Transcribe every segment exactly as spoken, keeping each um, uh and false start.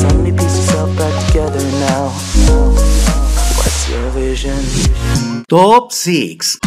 so many pieces all back together now. What's your vision? Top seis.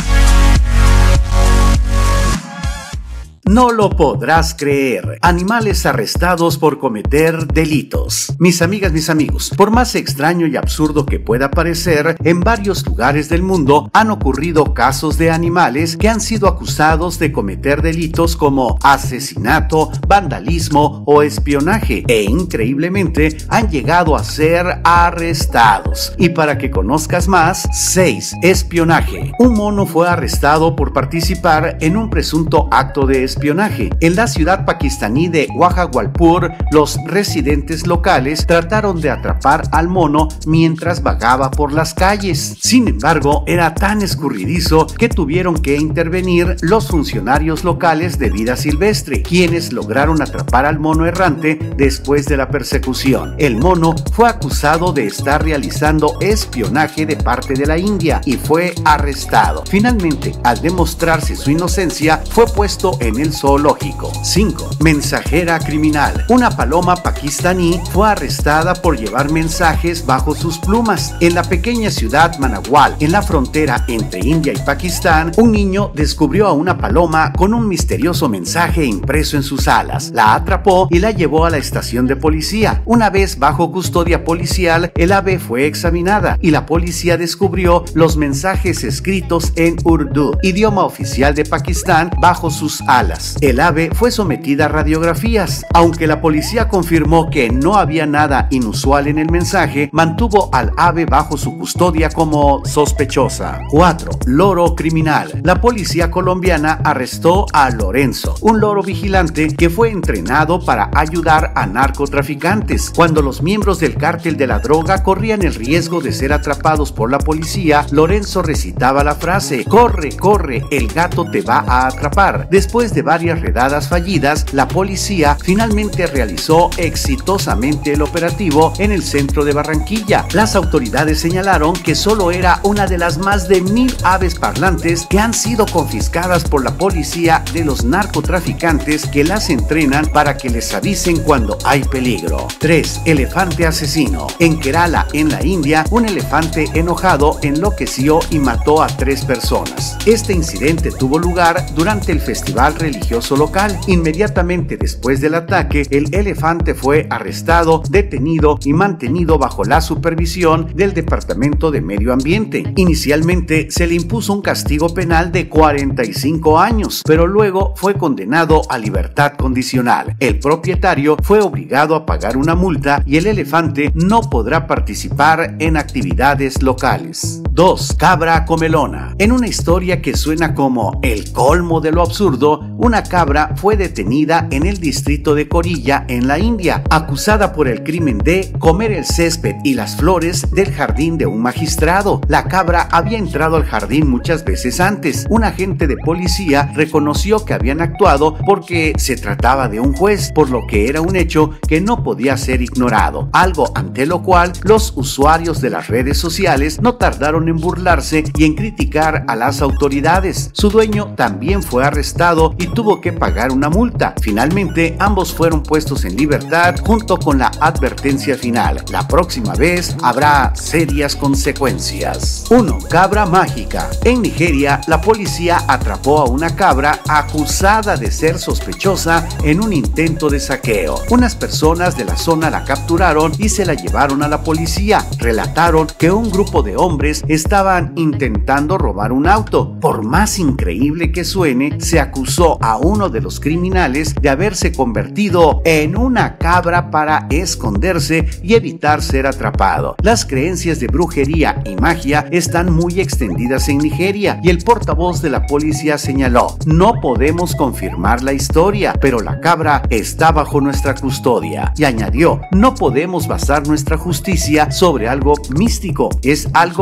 No lo podrás creer. Animales arrestados por cometer delitos. Mis amigas, mis amigos, por más extraño y absurdo que pueda parecer, en varios lugares del mundo han ocurrido casos de animales que han sido acusados de cometer delitos como asesinato, vandalismo o espionaje, e increíblemente han llegado a ser arrestados. Y para que conozcas más, seis. Espionaje. Un mono fue arrestado por participar en un presunto acto de espionaje. Espionaje. En la ciudad pakistaní de Bahawalpur, los residentes locales trataron de atrapar al mono mientras vagaba por las calles. Sin embargo, era tan escurridizo que tuvieron que intervenir los funcionarios locales de vida silvestre, quienes lograron atrapar al mono errante después de la persecución. El mono fue acusado de estar realizando espionaje de parte de la India y fue arrestado. Finalmente, al demostrarse su inocencia, fue puesto en el zoológico. cinco. Mensajera criminal. Una paloma pakistaní fue arrestada por llevar mensajes bajo sus plumas. En la pequeña ciudad Manawal, en la frontera entre India y Pakistán, un niño descubrió a una paloma con un misterioso mensaje impreso en sus alas. La atrapó y la llevó a la estación de policía. Una vez bajo custodia policial, el ave fue examinada y la policía descubrió los mensajes escritos en Urdu, idioma oficial de Pakistán, bajo sus alas. El ave fue sometida a radiografías. Aunque la policía confirmó que no había nada inusual en el mensaje, mantuvo al ave bajo su custodia como sospechosa. cuatro. Loro criminal. La policía colombiana arrestó a Lorenzo, un loro vigilante que fue entrenado para ayudar a narcotraficantes. Cuando los miembros del cártel de la droga corrían el riesgo de ser atrapados por la policía, Lorenzo recitaba la frase: "Corre, corre, el gato te va a atrapar". Después de varias redadas fallidas, la policía finalmente realizó exitosamente el operativo en el centro de Barranquilla. Las autoridades señalaron que solo era una de las más de mil aves parlantes que han sido confiscadas por la policía de los narcotraficantes, que las entrenan para que les avisen cuando hay peligro. tres. Elefante asesino. En Kerala, en la India, un elefante enojado enloqueció y mató a tres personas. Este incidente tuvo lugar durante el festival religioso local. Inmediatamente después del ataque, el elefante fue arrestado, detenido y mantenido bajo la supervisión del Departamento de Medio Ambiente. Inicialmente se le impuso un castigo penal de cuarenta y cinco años, pero luego fue condenado a libertad condicional. El propietario fue obligado a pagar una multa y el elefante no podrá participar en actividades locales. dos. Cabra comelona. En una historia que suena como el colmo de lo absurdo, una cabra fue detenida en el distrito de Corilla, en la India, acusada por el crimen de comer el césped y las flores del jardín de un magistrado. La cabra había entrado al jardín muchas veces antes. Un agente de policía reconoció que habían actuado porque se trataba de un juez, por lo que era un hecho que no podía ser ignorado, algo ante lo cual los usuarios de las redes sociales no tardaron en burlarse y en criticar a las autoridades. Su dueño también fue arrestado y tuvo que pagar una multa. Finalmente, ambos fueron puestos en libertad junto con la advertencia final: la próxima vez habrá serias consecuencias. uno. Cabra mágica. En Nigeria, la policía atrapó a una cabra acusada de ser sospechosa en un intento de saqueo. Unas personas de la zona la capturaron y se la llevaron a la policía. Relataron que un grupo de hombres estaban intentando robar un auto. Por más increíble que suene, se acusó a uno de los criminales de haberse convertido en una cabra para esconderse y evitar ser atrapado. Las creencias de brujería y magia están muy extendidas en Nigeria y el portavoz de la policía señaló: "No podemos confirmar la historia, pero la cabra está bajo nuestra custodia", y añadió: "No podemos basar nuestra justicia sobre algo místico, es algo que debe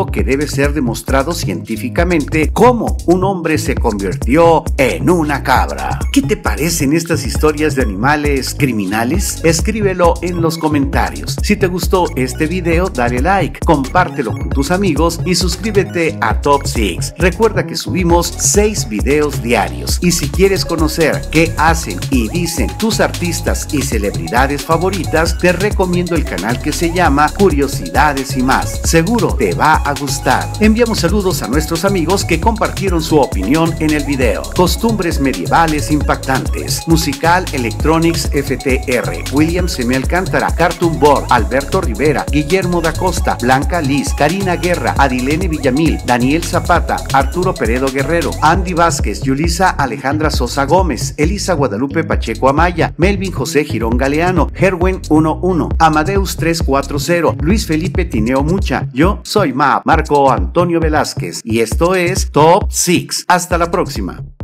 puede ser demostrado científicamente cómo un hombre se convirtió en una cabra. ¿Qué te parecen estas historias de animales criminales? Escríbelo en los comentarios. Si te gustó este video, dale like, compártelo con tus amigos y suscríbete a Top seis. Recuerda que subimos seis videos diarios y si quieres conocer qué hacen y dicen tus artistas y celebridades favoritas, te recomiendo el canal que se llama Curiosidades y Más. Seguro te va a gustar. Enviamos saludos a nuestros amigos que compartieron su opinión en el video. Costumbres medievales impactantes. Musical Electronics F T R. William M. Alcántara. Cartoon Board. Alberto Rivera. Guillermo da Costa. Blanca Liz. Karina Guerra. Adilene Villamil. Daniel Zapata. Arturo Peredo Guerrero. Andy Vázquez. Yulisa Alejandra Sosa Gómez. Elisa Guadalupe Pacheco Amaya. Melvin José Girón Galeano. Herwen uno uno. Amadeus tres cuatro cero. Luis Felipe Tineo Mucha. Yo soy Ma Marco Antonio Velázquez y esto es Top seis. Hasta la próxima.